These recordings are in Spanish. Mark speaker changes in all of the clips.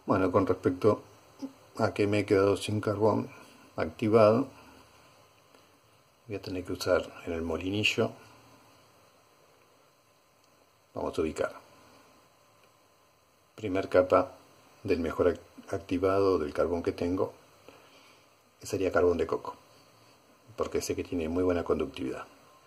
Speaker 1: Bueno, con respecto a que me he quedado sin carbón activado, voy a tener que usar en el molinillo. Vamos a ubicar primer capa del mejor activado del carbón que tengo, sería carbón de coco, porque sé que tiene muy buena conductividad.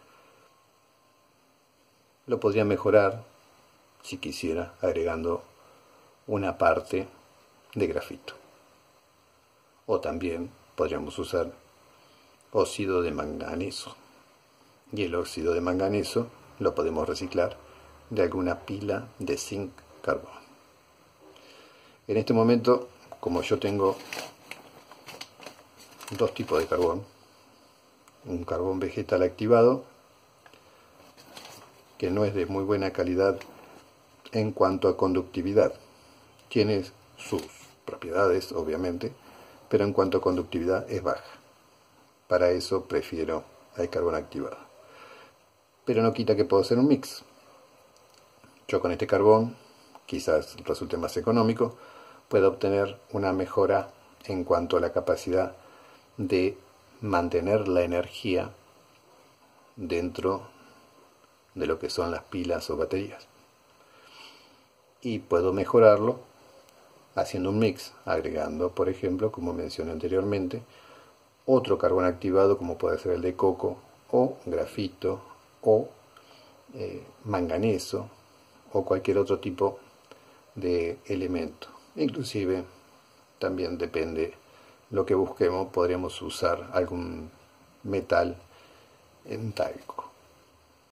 Speaker 1: Lo podría mejorar si quisiera agregando una parte de grafito, o también podríamos usar óxido de manganeso, y el óxido de manganeso lo podemos reciclar de alguna pila de zinc carbón. En este momento, como yo tengo dos tipos de carbón, un carbón vegetal activado que no es de muy buena calidad en cuanto a conductividad, tiene sus propiedades obviamente, pero en cuanto a conductividad es baja. Para eso prefiero el carbón activado, pero no quita que puedo hacer un mix. Yo con este carbón, quizás resulte más económico, puedo obtener una mejora en cuanto a la capacidad de mantener la energía dentro de lo que son las pilas o baterías. Y puedo mejorarlo haciendo un mix, agregando, por ejemplo, como mencioné anteriormente, otro carbón activado como puede ser el de coco, o grafito, o manganeso, o cualquier otro tipo de elemento. Inclusive también depende lo que busquemos, podríamos usar algún metal en talco.